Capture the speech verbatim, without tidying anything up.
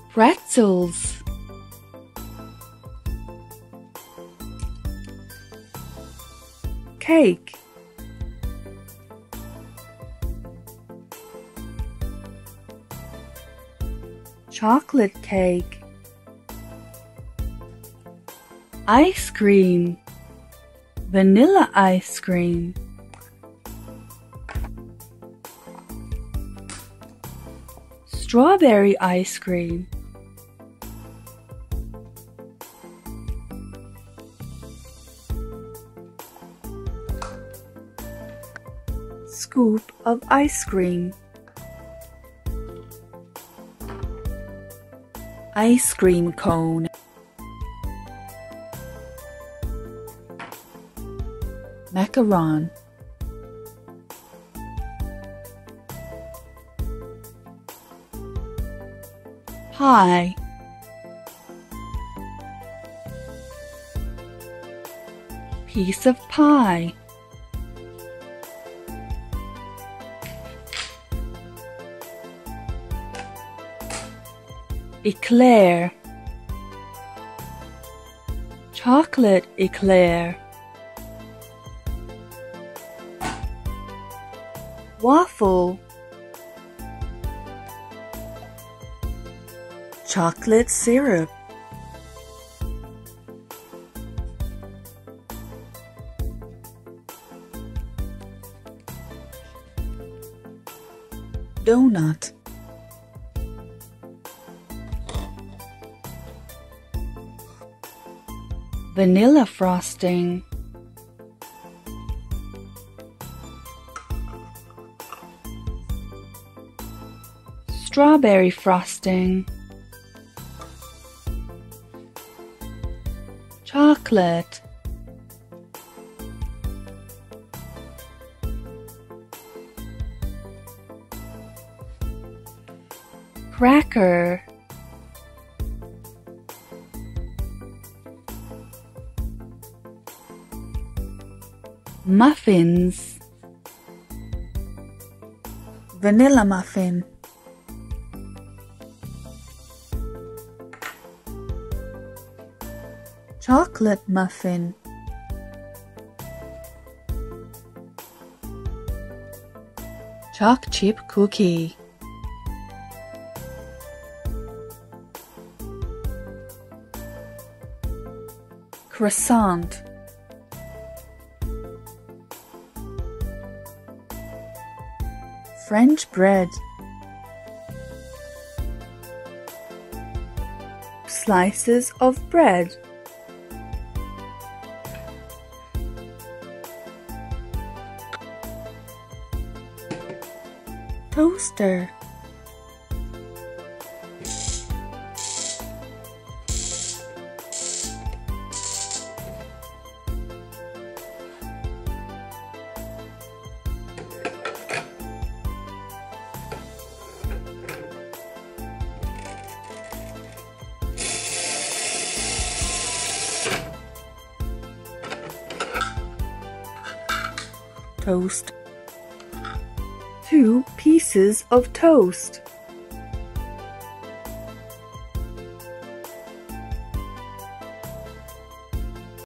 pretzels, cake, chocolate cake, ice cream, vanilla ice cream, strawberry ice cream, scoop of ice cream, ice cream cone, macaron, pie, piece of pie, eclair, chocolate eclair, waffle, chocolate syrup, donut, vanilla frosting, strawberry frosting, chocolate, cracker, muffins, vanilla muffin, chocolate muffin, choc chip cookie, croissant, French bread, slices of bread, toaster, toast, two pieces of toast,